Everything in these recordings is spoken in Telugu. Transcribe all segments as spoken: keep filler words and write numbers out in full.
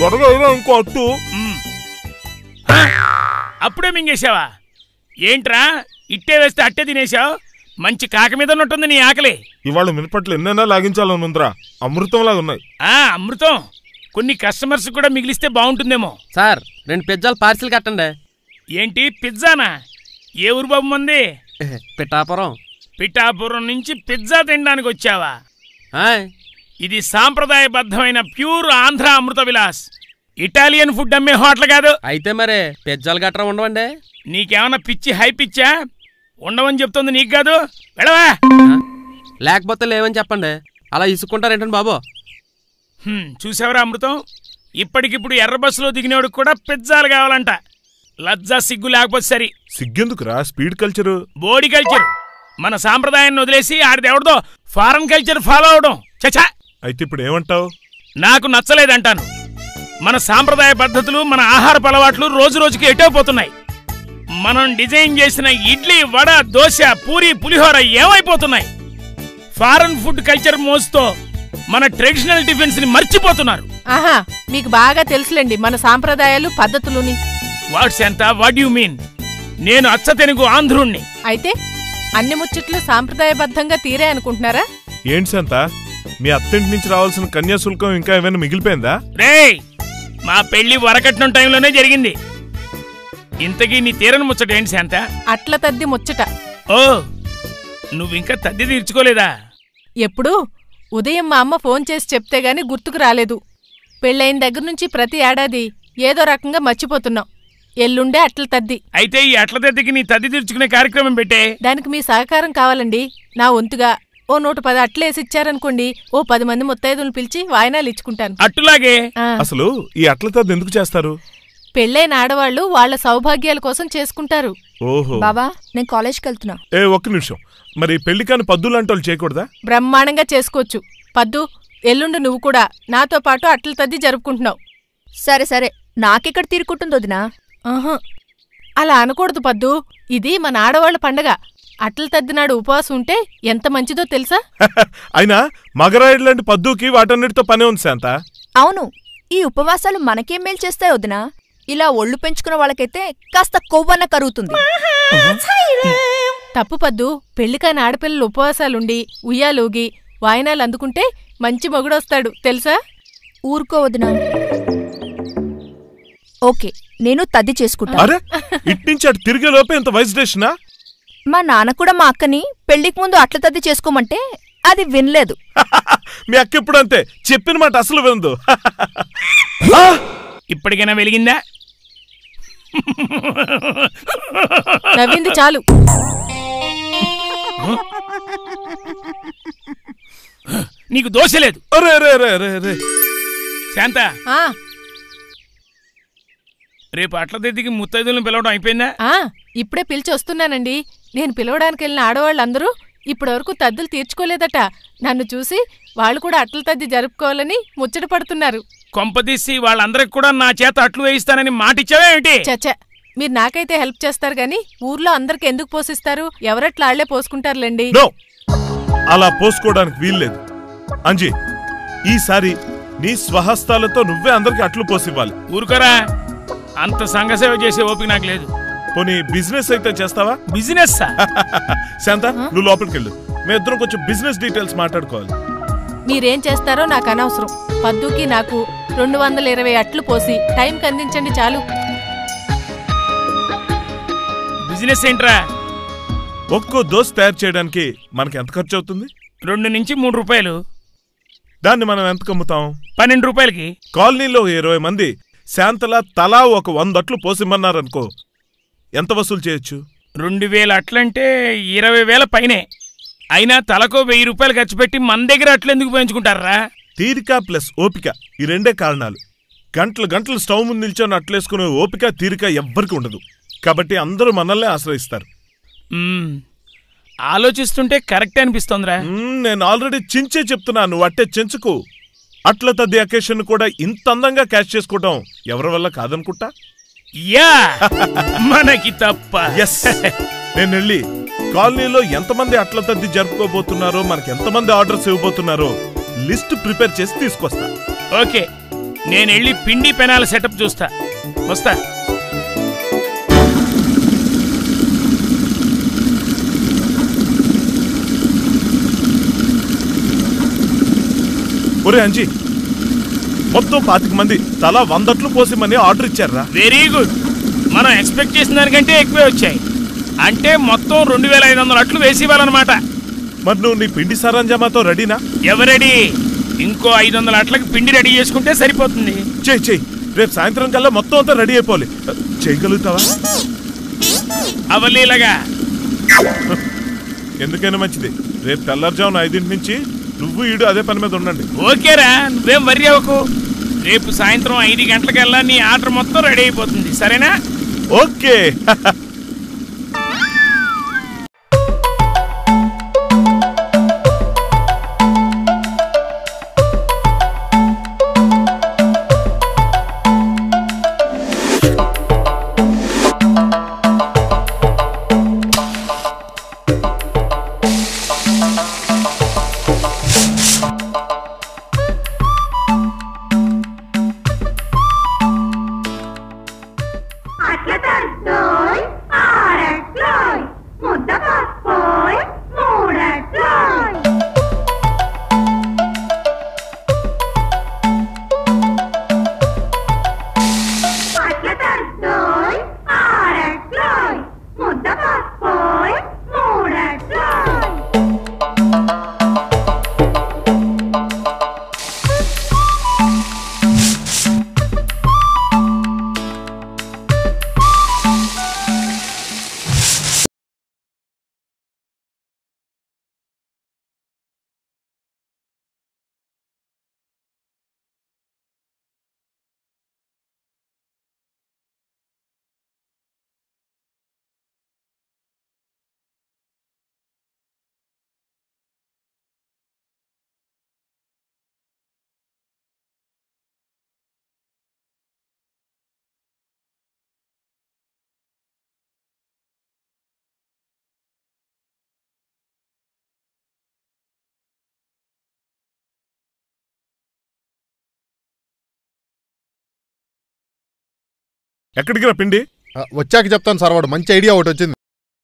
త్వరగా ఇంకో అట్టు. అప్పుడే మింగేశావా ఏంట్రా? ఇట్టే వేస్తే అట్టే తినేశావు. మంచి కాక మీద ఉన్నట్టుంది నీ ఆకలి. ఇవాళ మినపట్లు ఎన్నైనా లాగించాలని ఉందిరా, అమృతంలాగా ఉన్నాయి. ఆ అమృతం కొన్ని కస్టమర్స్ కూడా మిగిలిస్తే బాగుంటుందేమో. సార్ రెండు పిజ్జాలు పార్సిల్ కట్టండి. ఏంటి పిజ్జానా? ఏ ఊరు బాబు మంది? పిఠాపురం. పిఠాపురం నుంచి పిజ్జా తినడానికి వచ్చావా? ఇది సాంప్రదాయబద్ధమైన pure Andhra Amrutha Vilas, Italian food అమ్మే హోటల్ కాదు. అయితే మరే పిజ్జాలు గట్రా ఉండవండి. నీకేమన్నా పిచ్చి హై పిచ్చా? ఉండవని చెప్తుంది నీకు కాదు, వెళ్ళవా. లేకపోతే లేవని చెప్పండి. అలా ఇసుక్కుంటారేంటండి బాబు? చూసావరా అమృతం, ఇప్పటికిప్పుడు ఎర్ర బస్సులో దిగినోడికి కూడా పిజ్జాలు కావాలంట. లజ్జా సిగ్గు లేకపోతే సరి. సిగ్గెందుకురా? Speed culture, body culture. మన సాంప్రదాయాన్ని వదిలేసి ఆడిదెవడదో ఫారెన్ కల్చర్ ఫాలో అవడం చచ్చా. అయితే ఇప్పుడు ఏమంటావు? నాకు నచ్చలేదంటాను. మన సాంప్రదాయ పద్ధతులు, మన ఆహారపు అలవాట్లు రోజు రోజుకి ఎటైపోతున్నాయి. మనం డిజైన్ చేసిన ఇడ్లీ, వడ, దోశ, పూరి, పులిహోర ఏమైపోతున్నాయి? ఫారెన్ ఫుడ్ కల్చర్ మోస్తో మన ట్రెడిషనల్ టిఫిన్స్ ని మర్చిపోతున్నారు. ఆహా, మీకు బాగా తెలుసులేండి మన సాంప్రదాయాలు పద్ధతులుని. వాట్స్ ఎంత? What you mean? నేను అచ్చ తెలుగు ఆంధ్రుణ్ణి. అయితే అన్ని ముచ్చట్లు సాంప్రదాయబద్ధంగా తీరే అనుకుంటున్నారా? ఏంటి శాంత, మీ అత్తింటి నుంచి రావాల్సిన కన్యాశుల్కం ఇంకా ఏమైనా మిగిలిపోయిందా? రేయ్, మా పెళ్లి వరకట్నం టైంలోనే జరిగింది. ఇంతకీ నీ తీరని ముచ్చట ఏంటి శాంత? అట్ల తద్ది ముచ్చట. ఓ, నువ్వింకా తద్ది తీర్చుకోలేదా? ఎప్పుడు ఉదయం మా అమ్మ ఫోన్ చేసి చెప్తే గాని గుర్తుకు రాలేదు. పెళ్ళైన దగ్గర నుంచి ప్రతి ఏడాది ఏదో రకంగా మర్చిపోతున్నాం. ఎల్లుండే అట్ల తద్ది. అయితే ఈ అట్ల తద్దికి నీ తద్ది తీర్చుకునే కార్యక్రమం పెట్టే. దానికి మీ సహకారం కావాలండి. నా వంతుగా ఓ నూట పది అట్లేసిచ్చారనుకోండి, ఓ పది మంది ముత్తైదులను పిలిచి వాయినాలు ఇచ్చుకుంటాను. అట్టులాగే. అసలు ఈ అట్ల తద్ది ఎందుకు చేస్తారు? పెళ్ళైన ఆడవాళ్లు వాళ్ల సౌభాగ్యాల కోసం చేసుకుంటారు. ఓహో. బాబా, నేను కాలేజ్కి వెళ్తున్నా. ఏ ఒక్క నిమిషం, మరి పెళ్లి కాని పద్దులంటూ చేయకూడదా? బ్రహ్మాండంగా చేసుకోవచ్చు. పద్దు, ఎల్లుండి నువ్వు కూడా నాతో పాటు అట్ల తద్ది జరుపుకుంటున్నావు. సరే సరే, నాకెక్కడ తీరుకుంటుందో వదినా. ఆహా, అలా అనకూడదు పద్దు. ఇది మన ఆడవాళ్ల పండగ. అట్ల తద్దినాడు ఉపవాసం ఉంటే ఎంత మంచిదో తెలుసా? అయినా మగరాయుడు లాంటి పద్దుకి వాటన్నిటితో పనే ఉంది శాంత. అవును, ఈ ఉపవాసాలు మనకేం మేలు చేస్తాయి వదినా? ఇలా ఒళ్ళు పెంచుకున్న వాళ్ళకైతే కాస్త కొవ్వన్న కరుగుతుంది. తప్పు పద్దు. పెళ్లికాని ఆడపిల్లలు ఉపవాసాలుండి ఉయ్యాలూగి వాయినాలు అందుకుంటే మంచి మొగుడొస్తాడు తెలుసా? ఊరుకో వదినా. ఓకే, నేను తద్ది చేసుకుంటా. అరే, ఇట్నుంచి అటు తిరిగే లోపే ఇంత వైస్డేషనా? మా నాన్న కూడా మా అక్కని పెళ్లికి ముందు అట్ల తద్ది చేసుకోమంటే అది వినలేదు. మీ అక్క ఎప్పుడు అంతే, చెప్పిన మాట అసలు వినదు. ఇప్పటికైనా వెలిగిందా? నవ్వింది చాలు. నీకు దోశ లేదు. అరే రే రే రే రే శాంత, ఆ రేపు అట్ల తద్దికి ముత్తైదులను పిలవడం అయిపోయిందా? ఆ ఇప్పుడే పిలిచి వస్తున్నానండి. నేను పిలవడానికి వెళ్ళిన ఆడవాళ్ళందరూ ఇప్పటివరకు తద్దులు తీర్చుకోలేదట. నన్ను చూసి వాళ్ళు కూడా అట్ల తద్ది జరుపుకోవాలని ముచ్చట పడుతున్నారు. కొంపదీసి వాళ్ళందరికి కూడా నా చేత అట్లు వేయిస్తానని మాటిచ్చావేమిటి? చచ్చా, మీరు నాకైతే హెల్ప్ చేస్తారు గాని ఊర్లో అందరికి ఎందుకు పోషిస్తారు? ఎవరట్లా ఆళ్లే పోసుకుంటారులేండి. అలా పోసుకోవడానికి వీల్లేదు అంజీ. ఈసారి నీ స్వహస్తాలతో నువ్వే అందరికి అట్లు పోసివ్వాలి. ఊరుకోరా, అంత సంఘసేవ చేసే ఓపిక నాకు లేదు. పోనీ బిజినెస్ అయితే చేస్తావా? బిజినెస్? శాంత, నువ్వు లోపలికి వెళ్ళు. మేమిద్దరం కొంచెం బిజినెస్ డీటెయిల్స్ మాట్లాడుకోవాలి. మీరేం చేస్తారో నాకు అనవసరం. పద్దుకి నాకు రెండు వందల ఇరవై అట్లు పోసి టైంకి అందించండి చాలు. బిజినెస్ ఏంట్రా? ఒక్కో దోశ తయారు చేయడానికి మనకి ఎంత ఖర్చు అవుతుంది? రెండు నుంచి మూడు రూపాయలు. దాన్ని మనం ఎంతకు అమ్ముతాం? పన్నెండు రూపాయలకి. కాలనీలో ఇరవై మంది శాంతలా తలా ఒక వంద అట్లు పోసిమ్మన్నారనుకో, ఎంత వసూలు చేయొచ్చు? రెండు వేల అట్లంటే ఇరవై వేల పైనే. అయినా తలకో వెయ్యి రూపాయలు ఖర్చు పెట్టి మన దగ్గర అట్లు ఎందుకు పెంచుకుంటారా? తీరిక ప్లస్ ఓపిక, ఈ రెండే కారణాలు. గంటలు గంటలు స్టవ్ ముందు నిల్చొని అట్లేసుకునే ఓపిక తీరిక ఎవ్వరికి ఉండదు. కాబట్టి అందరూ మనల్నే ఆశ్రయిస్తారు. ఆలోచిస్తుంటే కరెక్ట్ అనిపిస్తోందిరా. నేను ఆల్రెడీ చించే చెప్తున్నా, నువ్వు అట్టే చెంచుకో. అట్ల తద్ది అకేషన్ కూడా ఇంత అందంగా క్యాష్ చేసుకోవటం ఎవరి వల్ల కాదనుకుంటా. యా, మనకి తప్ప. ఎస్, నేను వెళ్ళి కాలనీలో ఎంతమంది అట్ల తద్ది జరుపుకోబోతున్నారో, మనకి ఎంతమంది ఆర్డర్స్ ఇవ్వబోతున్నారో లిస్ట్ ప్రిపేర్ చేసి తీసుకొస్తా. ఓకే, నేనెళ్ళి పిండి పెనాల సెటప్ చూస్తా. వస్తా. ఒరే అంజీ, మొత్తం పాతిక మంది తలా వందట్లు పోసిమని ఆర్డర్ ఇచ్చారా? Very good. మనం ఎక్స్పెక్ట్ చేసిన దానికంటే ఎక్కువే వచ్చాయి. అంటే మొత్తం రెండు వేల ఐదు వందల అట్లు వేసి ఇవ్వాలన్నమాట. మరి నువ్వు నీ పిండి సరంజామాతో రెడీనా? ఎవరెడీ? ఇంకో ఐదు వందల అట్లకి పిండి రెడీ చేసుకుంటే సరిపోతుంది. చెయ్యి చెయ్యి. రేపు సాయంత్రం కల్లా మొత్తం అంతా రెడీ అయిపోవాలి. చేయగలుగుతావా? అవలీలగా. ఎందుకైనా మంచిది. రేపు తెల్లారుజామున ఐదింటి నుంచి నువ్వు ఈడు అదే పని మీద ఉండండి. ఓకేరా, నువ్వేం వర్రీ అవ్వకు. రేపు సాయంత్రం ఐదు గంటలకల్లా నీ ఆర్డర్ మొత్తం రెడీ అయిపోతుంది. సరేనా? ఓకే. ఎక్కడికి రా పిండి? వచ్చాక చెప్తాను సార్. వాడు మంచి ఐడియా ఒకటి వచ్చింది.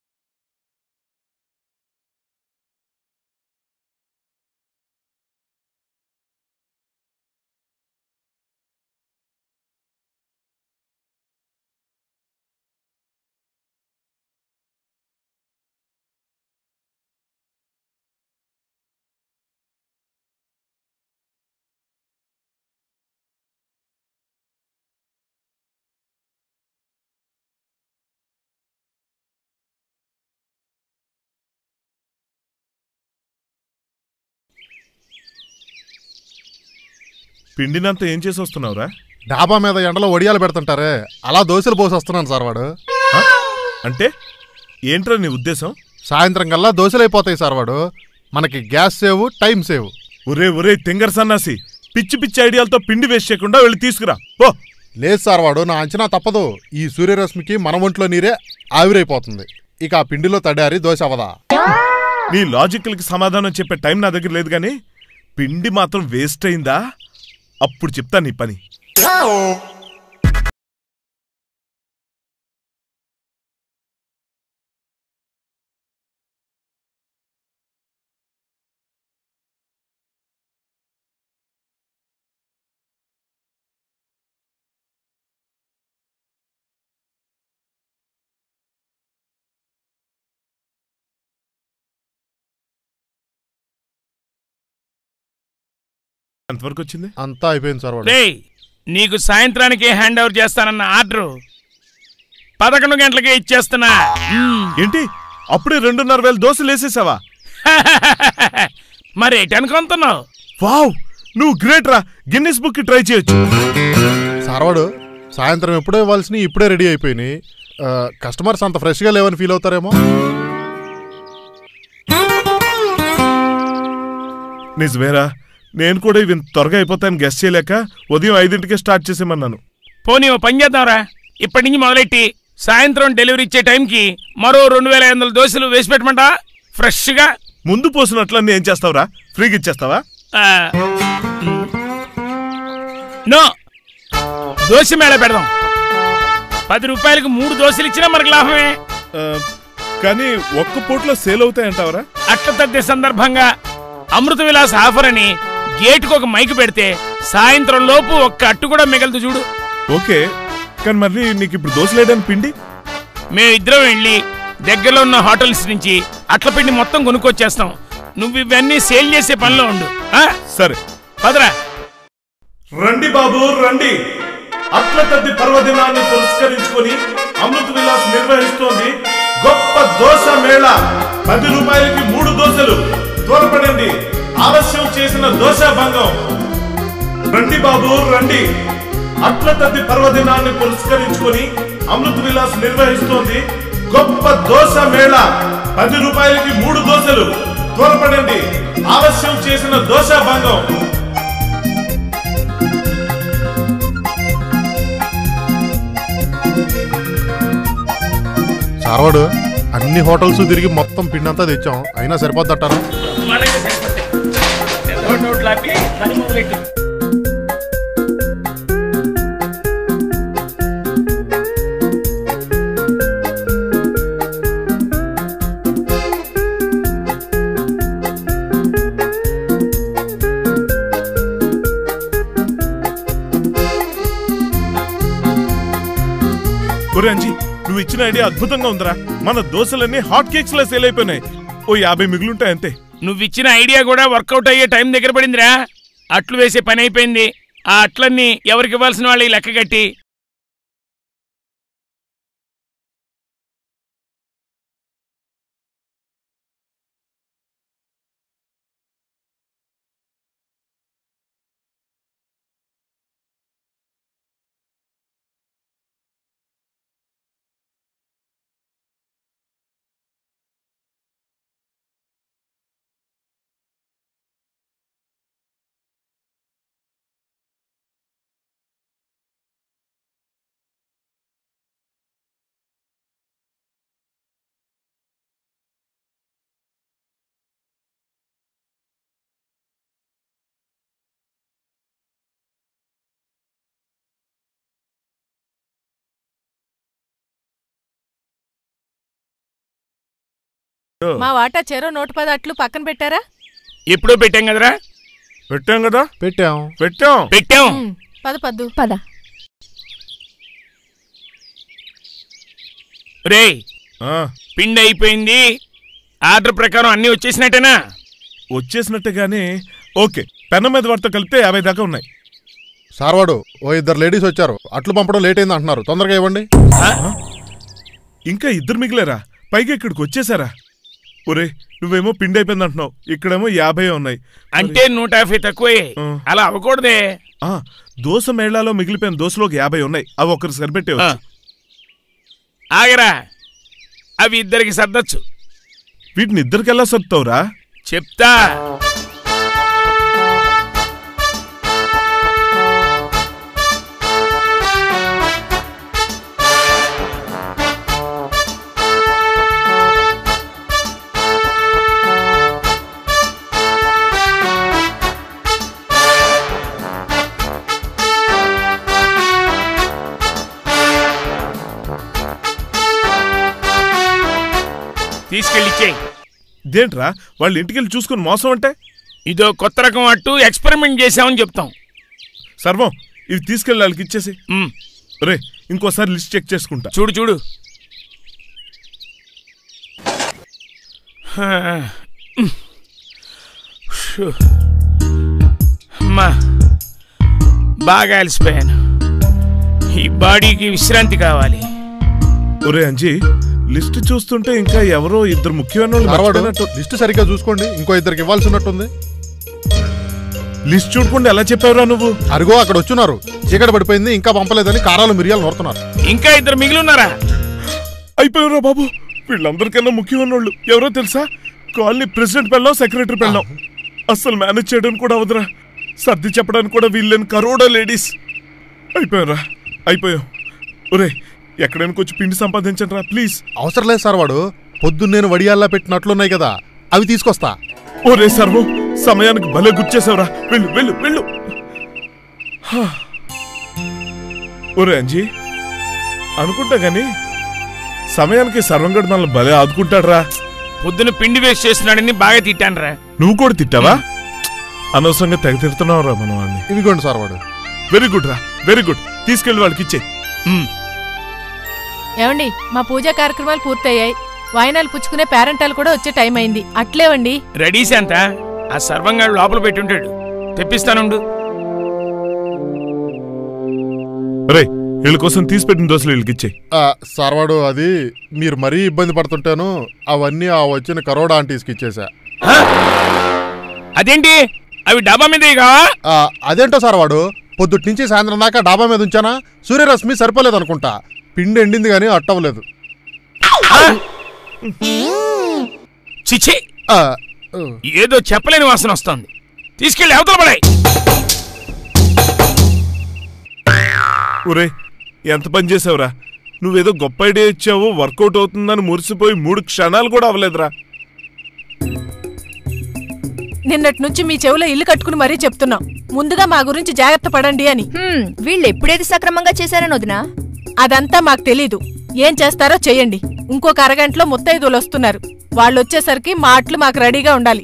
పిండినంతా ఏం చేసి వస్తున్నావురా? డాబా మీద ఎండలో వడియాలు పెడుతుంటారే, అలా దోశలు పోసి వస్తున్నాను సార్. వాడు అంటే ఏంట్రా నీ ఉద్దేశం? సాయంత్రం కల్లా దోశలు అయిపోతాయి సార్. వాడు మనకి గ్యాస్ సేవ్, టైం సేవ్. ఒరే ఒరే తింగర్ సన్నాసి, పిచ్చి పిచ్చి ఐడియాలతో పిండి వేస్ట్ చేయకుండా వెళ్ళి తీసుకురా ఓ. లేదు సార్, వాడు నా అంచనా తప్పదు. ఈ సూర్యరశ్మికి మన ఒంట్లో నీరే ఆవిరైపోతుంది. ఇక ఆ పిండిలో తడారి దోశ అవదా? నీ లాజిక్లకి సమాధానం చెప్పే టైం నా దగ్గర లేదు, కానీ పిండి మాత్రం వేస్ట్ అయిందా అప్పుడు చెప్తా నీ పని. ఎంతవరకు వచ్చింది? అంతా అయిపోయింది సార్. వాడు నీకు సాయంత్రానికి హ్యాండ్ ఓవర్ చేస్తానన్న ఆర్డర్ పదకొండు గంటలకే ఇచ్చేస్తున్నా. ఏంటి అప్పుడే రెండున్నర వేల దోశలు వేసేసావా? మరి ఎటనుకుంటున్నావు? వావ్, నువ్వు గ్రేట్ రా. గిన్నిస్ బుక్ కి ట్రై చేయొచ్చు. సార్ వాడు సాయంత్రం ఎప్పుడో ఇవ్వాల్సినవి ఇప్పుడే రెడీ అయిపోయినాయి. కస్టమర్స్ అంత ఫ్రెష్గా లేవని ఫీల్ అవుతారేమో. నిజమేరా, నేను కూడా ఇవి త్వరగా అయిపోతాను గెస్ట్ చేయలేక ఉదయం ఐదింటికే స్టార్ట్ చేసేమన్నాను. పోనీ ఓ పని చేద్దాంరా, ఇప్పటి నుంచి మొదలెట్టి సాయంత్రం డెలివరీ ఇచ్చే టైంకి మరో రెండు వేల ఐదు వందల దోశలు వేసి పెట్టమంటా ఫ్రెష్గా. ముందు పోసినట్లన్నీ ఏం చేస్తావురా? ఫ్రీగా ఇచ్చేస్తావా? నో, దోశ మేళ పెడదాం. పది రూపాయలకు మూడు దోశలు ఇచ్చినా మనకు లాభమే. ఆ, కానీ ఒక్క పూటలో సేల్ అవుతాయంటావరా? అట్ల తద్దే సందర్భంగా అమృత విలాస్ ఆఫర్ అని గేటుకు ఒక మైకు పెడితే సాయంత్రం లోపు ఒక్క అట్టు కూడా మిగలదు చూడు. ఓకే, కానీ మరి నీకు ఇప్పుడు దోశలు వేయడానికి పిండి? మేమిద్దరం వెళ్ళి దగ్గరలో ఉన్న హోటల్స్ నుంచి అట్ల పిండి మొత్తం కొనుక్కొచ్చేస్తాం. నువ్వు ఇవన్నీ సేల్ చేసే పనిలో ఉండు. సరే పదరా. రండి బాబు రండి. అట్ల తద్ది పర్వదినాన్ని పురస్కరించుకొని అమృత విలాస్ నిర్వహిస్తోంది గొప్ప దోశ మేళ. పది రూపాయలకి మూడు దోశలు. త్వరపడండి, ఆలస్యం చేసిన దోశ భంగం. రండి బాబు రండి. అట్ల తద్ది పర్వదినాన్ని పురస్కరించుకొని అమృత విలాస్ నిర్వహిస్తోంది గొప్ప దోశ మేళ. పది రూపాయలకి మూడు దోశలు. త్వరపడండి, ఆలస్యం చేసిన దోశ భంగం. సార్వాడు అన్ని హోటల్స్ తిరిగి మొత్తం పిండి అంతా తెచ్చాం, అయినా సరిపోద్దట్టారా? ఒరే అంజీ, నువ్వు ఇచ్చిన ఐడియా అద్భుతంగా ఉందిరా. మన దోశలన్నీ హాట్ కేక్స్ లా సేల్ అయిపోయినాయి. ఓ యాభై మిగులుంటాయి అంతే. నువ్విచ్చిన ఐడియా కూడా వర్కౌట్ అయ్యే టైం దగ్గర పడిందిరా. అట్లు వేసే పని అయిపోయింది. ఆ అట్లన్నీ ఎవరికి ఇవ్వాల్సిన వాళ్ళు లెక్క కట్టి మా వాటా చెరో నూట పది అట్లు పక్కన పెట్టారా? ఎప్పుడో పెట్టాం కదరా. పెట్టాం కదా. పెట్టాం పెట్టాం పెట్టాం ఉమ్, పద పద్దు పద. రే, ఆ, పిండి అయిపోయింది. ఆర్డర్ ప్రకారం అన్ని వచ్చేసినట్టేనా? వచ్చేసినట్టే గానీ ఓకే. పెన్న మీద వాటితో కలిపితే యాభై దాకా ఉన్నాయి. సార్వాడు ఓ ఇద్దరు లేడీస్ వచ్చారు, అట్లు పంపడం లేట్ అయింది అంటున్నారు, తొందరగా ఇవ్వండి. ఇంకా ఇద్దరు మిగిలేరా? పైగా ఇక్కడికి వచ్చేసారా? ఒరే, నువ్వేమో పిండి అయిపోయింది అంటున్నావు, ఇక్కడేమో యాభై ఉన్నాయి. అంటే నూట యాభై తక్కువే. అలా అవ్వకూడదే. ఆ, దోశ మేళాలో మిగిలిపోయిన దోశలోకి యాభై ఉన్నాయి. అవి ఒకరు సరిపెట్టే. ఆగరా, అవి ఇద్దరికి సర్దచ్చు. వీటిని ఇద్దరికెలా సర్దుతావురా? చెప్తా. తీసుకెళ్ళిచ్చేయి. దేంట్రా వాళ్ళ ఇంటికెళ్ళి చూసుకుని మోసం అంటే? ఇదో కొత్త రకం అట్టు ఎక్స్పెరిమెంట్ చేసామని చెప్తాం. సర్వం ఇవి తీసుకెళ్ళి వాళ్ళకి ఇచ్చేసి. ఉమ్, రే, ఇంకోసారి లిస్ట్ చెక్ చేసుకుంటా. చూడు చూడు. అమ్మా, బాగా అలసిపోయాను. ఈ బాడీకి విశ్రాంతి కావాలి. ఒరే అంజీ, లిస్ట్ చూస్తుంటే ఇంకా ఎవరో ఇద్దరు ముఖ్యమైన వాళ్ళు సార్వాడు మర్చిపోయినట్టు. లిస్ట్ సరిగ్గా చూసుకోండి, ఇంకో ఇద్దరికి ఇవ్వాల్సి ఉన్నట్టుంది. లిస్ట్ చూడకుండా ఎలా చెప్పావురా నువ్వు? అరుగో అక్కడ వచ్చున్నారు, చీకటి పడిపోయింది ఇంకా పంపలేదని కారాలు మిరియాలు నోరుతున్నారు. ఇంకా ఇద్దరు మిగిలి ఉన్నారా? అయిపోయారా బాబు? వీళ్ళందరికన్నా ముఖ్యమైన వాళ్ళు ఎవరో తెలుసా? కాలనీ ప్రెసిడెంట్ పెళ్ళాం, సెక్రటరీ పెళ్ళాం. అస్సలు మేనేజ్ చేయడానికి కూడా అవదురా. సర్ది చెప్పడానికి కూడా వీళ్ళని కరోడా లేడీస్. అయిపోయారా? అయిపోయాం. ఒరే, ఎక్కడైనా కొంచెం పిండి సంపాదించండి రా ప్లీజ్. అవసరం లేదు సార్, వాడు పొద్దున్న నేను వడియాల్లా పెట్టినట్లున్నాయి కదా, అవి తీసుకొస్తా. ఒరే సర్వం, సమయానికి భలే గుర్చేసావురా. వెళ్ళు వెళ్ళు వెళ్ళు. ఒరే అంజీ అనుకుంటా గాని సమయానికి సర్వంగడ్ మనల్ని భలే ఆదుకుంటాడ్రా. పొద్దున పిండి వేస్ట్ చేస్తున్నాడని బాగా తిట్టానురా. నువ్వు కూడా తిట్టావా? అనవసరంగా తెగ తిడుతున్నావురా మనం వాడిని. ఇదిగోండి సార్ వాడు. వెరీ గుడ్ రా, వెరీ గుడ్. తీసుకెళ్లి వాళ్ళకి ఇచ్చే. ఏమండి మా పూజా కార్యక్రమాలు పూర్తయ్యాయి. వాయినాలు పుచ్చుకునే పేరెంటాలు కూడా వచ్చే టైం అయింది. అట్లేవండి. రెడీ శాంత, ఆ సర్వంగాడు లోపల పెట్టుంటాడు, తెప్పిస్తానుండు. రే వీళ్ళ కోసం తీసిపెట్టిన దోశలు వీళ్ళకి ఇచ్చే. సార్ వాడు అది మీరు మరీ ఇబ్బంది పడుతుంటాను అవన్నీ ఆ వచ్చిన కరోడా ఆంటీస్కి ఇచ్చేసా. అదేంటి అవి డాబా మీద కావా? అదేంటో సార్ వాడు పొద్దుటి నుంచి సాయంత్రం దాకా డాబా మీద ఉంచానా సూర్యరశ్మి సరిపోలేదు అనుకుంటా. పిండి ఎండింది గానీ అట్టవలేదు. చిచ్చి ఏదో చెప్పలేని వాసన వస్తుంది. తీసుకెళ్ళి అవతల పడాయి. ఒరే ఎంత పని చేసావురా. నువ్వేదో గొప్ప ఐడియా ఇచ్చావు, వర్కౌట్ అవుతుందని మురిసిపోయి మూడు క్షణాలు కూడా అవ్వలేదురా. నిన్నటి నుంచి మీ చెవులో ఇల్లు కట్టుకుని మరీ చెప్తున్నాం, ముందుగా మా గురించి జాగ్రత్త పడండి అని. వీళ్ళు ఎప్పుడేది సక్రమంగా చేశారని వదినా? అదంతా మాకు తెలీదు. ఏం చేస్తారో చెయ్యండి. ఇంకొక అరగంటలో ముత్తైదువులు వస్తున్నారు. వాళ్ళు వచ్చేసరికి మా అట్లు మాకు రెడీగా ఉండాలి.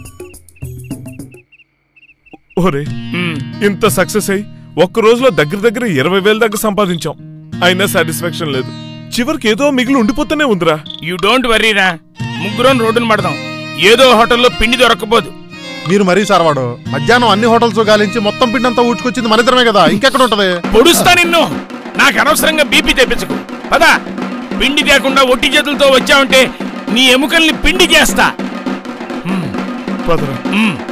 ఓరే ఇంత సక్సెస్ అయ్యి ఒక్క రోజులో దగ్గర దగ్గర ఇరవై వేల దగ్గర సంపాదించాం. అయినా సాటిస్ఫాక్షన్ లేదు. చివరికి ఏదో మిగిలి ఉండిపోతూనే ఉందిరా. యూ డోంట్ వర్రీరా, ముగ్గురం రోడ్డును పడదాం. ఏదో హోటల్లో పిండి దొరకపోదు. మీరు మరీ సార్ వాడు మధ్యాహ్నం అన్ని హోటల్స్ గాలించి మొత్తం పిండి అంతా ఊడ్చుకొచ్చింది మనిద్దరమే కదా, ఇంకెక్కడ ఉంటది? పొడుస్తా నిన్ను. నాకు అనవసరంగా బీపీ తెప్పించకు. పదా, పిండి తేకుండా ఒట్టి చేతులతో వచ్చావంటే నీ ఎముకల్ని పిండి చేస్తా. పదరా.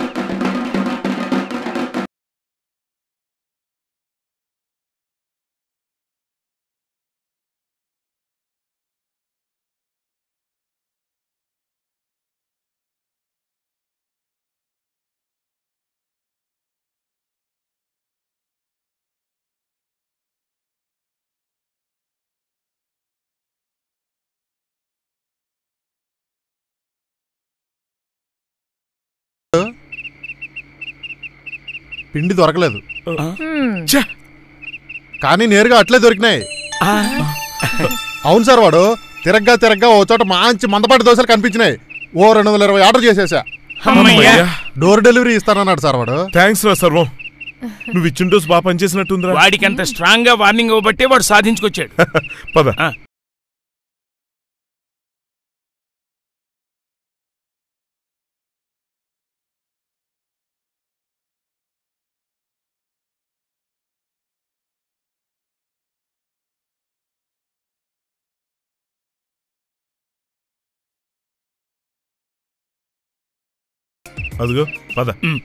పిండి దొరకలేదు కానీ నేరుగా అట్లే దొరికినాయి. అవును సార్ వాడు తిరగ్గా తిరగ్గా ఓ చోట మంచి మందపాటి దోశలు కనిపించినాయి. ఓ రెండు వందల ఇరవై ఆర్డర్ చేసేసా. డోర్ డెలివరీ ఇస్తానన్నాడు సార్ వాడు. థ్యాంక్స్ రా సర్వం. నువ్వు ఇచ్చిన డోస్ బాగా పనిచేసినట్టుందిరా. వాడికి అంత స్ట్రాంగ్ గా వార్నింగ్ ఇవ్వబట్టే వాడు సాధించుకొచ్చాడు. పద. అదిగో పద.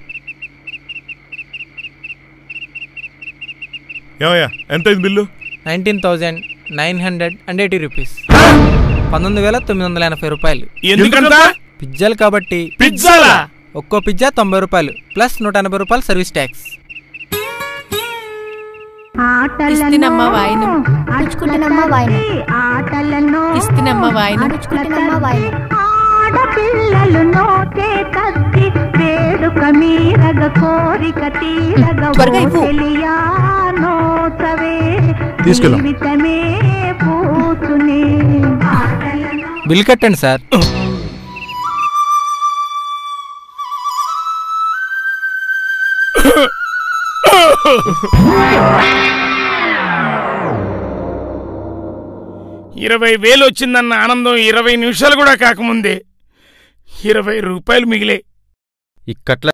ఏమయ్యా ఎంత అయింది bill? Nineteen thousand nine hundred and eighty rupees. పంతొమ్మిది వేల తొమ్మిది వందల ఎనభై రూపాయలు. ఎందుకంతా? పిజ్జాలు కాబట్టి. పిజ్జాలా? ఒక్కో పిజ్జా తొంభై రూపాయలు ప్లస్ నూట ఎనభై రూపాయలు సర్వీస్ ట్యాక్స్. ఇస్తినమ్మ వాయినం పుచ్చుకుంటున్నమ్మ వాయినం ఇస్తినమ్మ వాయినం పుచ్చుకుంటున్నమ్మ వాయినం ఆడపిల్లలు నోటే కత్తి వేడుక మీరగ కోరిక తీరగ తెలియా నోతవే జీవితమే పూతునే. బిల్ కట్టండి సార్. ఇరవై వేలు వచ్చిందన్న ఆనందం ఇరవై నిమిషాలు కూడా కాకముందే ఇరవై రూపాయలు మిగిలే. ఇక్కట్ల